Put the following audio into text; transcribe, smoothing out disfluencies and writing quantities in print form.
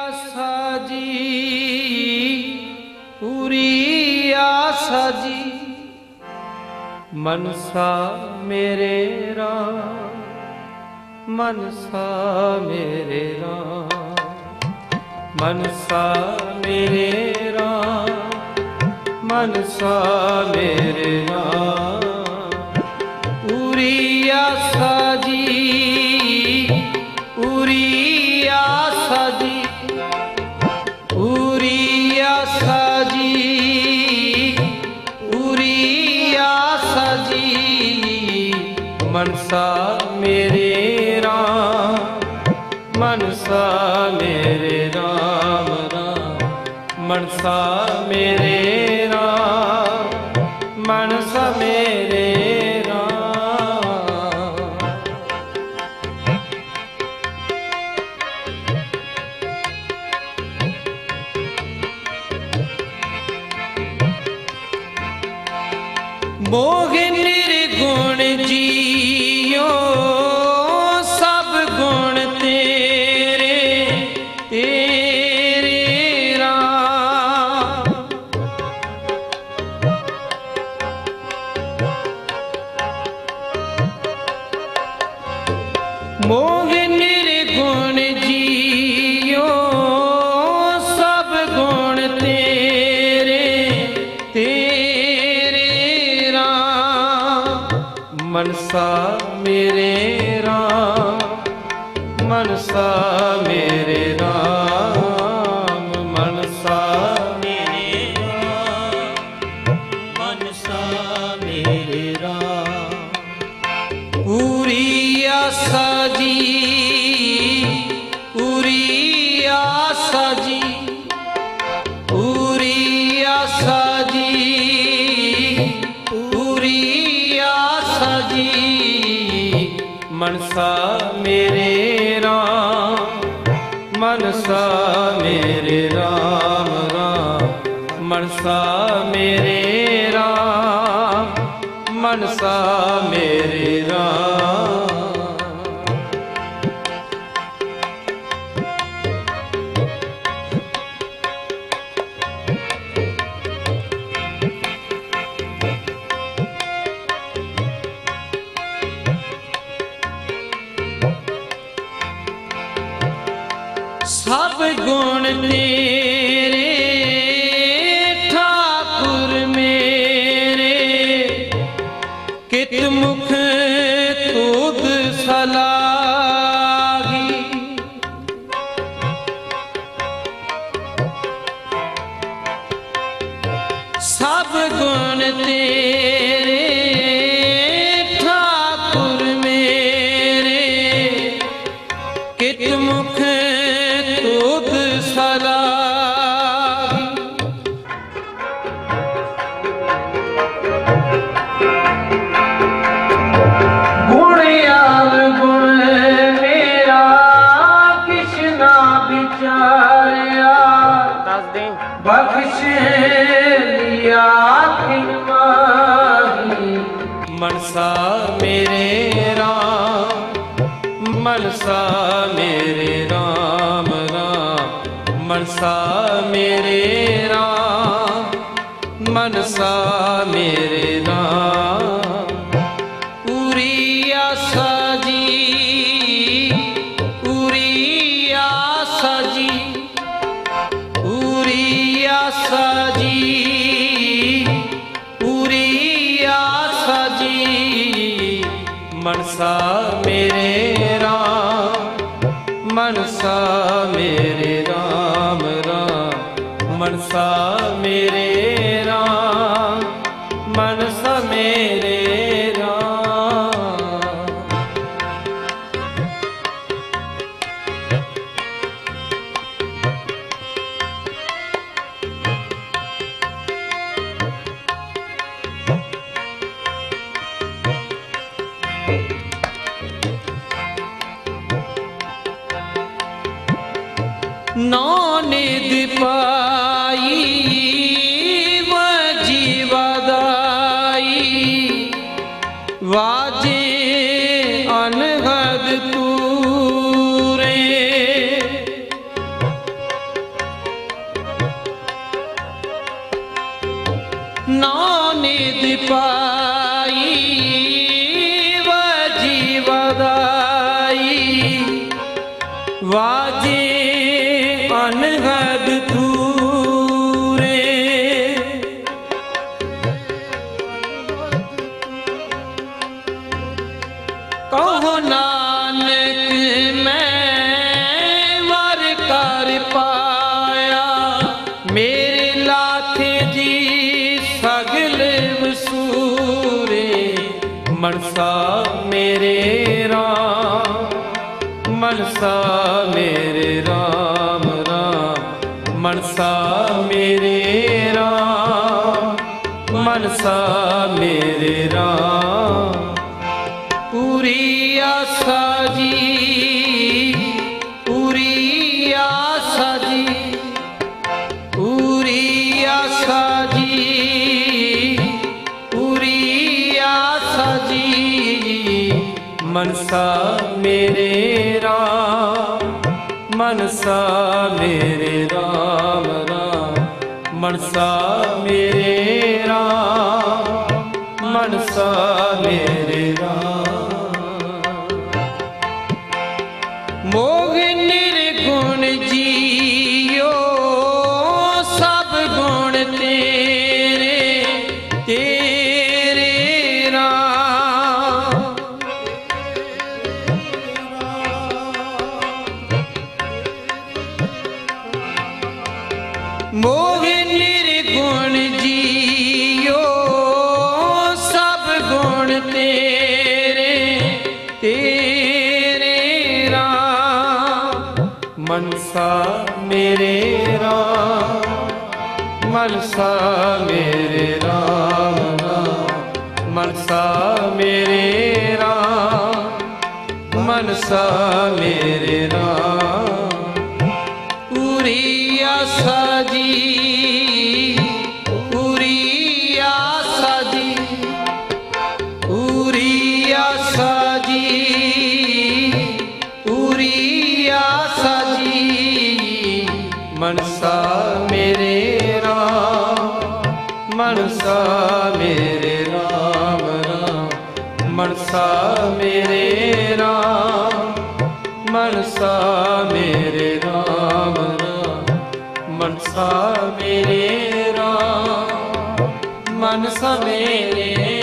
आसा जी, पूरी आसा जी, मनसा मेरे राम, मनसा मेरे राम, मनसा मेरे राम, मनसा मेरे राम। पूरी आसा जी, पूरी आसा जी, पूरी आसा जी, पूरी आसा जी, मनसा मेरे राम, मनसा मेरे राम राम, मनसा मेरे राम, मनसा मेरे राम। मोह निर्गुण जियो, सब गुण तेरे तेरे राम। मोह निर्गुण जियो, सब गुण तेरे तेरे राम। मनसा मेरे राम, मनसा मेरे राम, मनसा मेरे राम, मनसा मेरे राम। पूरी आसा जी, पूरी आसा जी, पूरी आसा जी, पूरी आसा जी, मनसा मेरे राम, मनसा मेरे राम राम, मनसा मेरे राम, मनसा मेरे राम। सब गुण तेरे ठाकुर मेरे, कित मुख तुध सलाही। सब गुण तेरे ठाकुर मेरे, कित मुख तुध सलाही। गुण अवगुण मेरा किछ ना विचारिया, बख्श लिया माही। मनसा मेरे राम, मनसा मेरे राम राम, मनसा मेरे राम, मनसा मेरे राम। पूरी आसा जी, पूरी आसा जी, पूरी आसा जी, पूरी आसा जी, मनसा मेरे राम, मनसा मेरे राम राम, मनसा मेरे राम, मनसा मेरे राम। नौनिध पाई वजीवदाई, वाजे अनहद तूरे। वाजे अनहद तूरे, कहो नानक मैं वर कर पाया, मेरे लाथे जी सगल वसूरे। मनसा मेरे राम, मनसा मेरे राम राम, मनसा मेरे राम, मनसा मेरे राम। पूरी आशा जी, पूरी आशा जी, पूरी आशा जी, पूरी आशा जी। मनसा मेरे राम, मनसा मेरे राम राम, मनसा मेरे राम, मनसा मेरे राम। मोह निर्गुण जियो सब गुण तेरे, तेरे राम। मोह निर्गुण जियो सब गुण तेरे, तेरे राम। मनसा मेरे राम, मनसा मेरे राम राम, मनसा मेरे राम, मनसा मेरे राम। पूरी आशा जी, पूरी आशा जी, पूरी आशा जी, पूरी आशा जी। मनसा मेरे राम, मनसा मेरे राम राम, मनसा मेरे राम, मनसा मेरे राम राम, मनसा मेरे राम, मनसा मेरे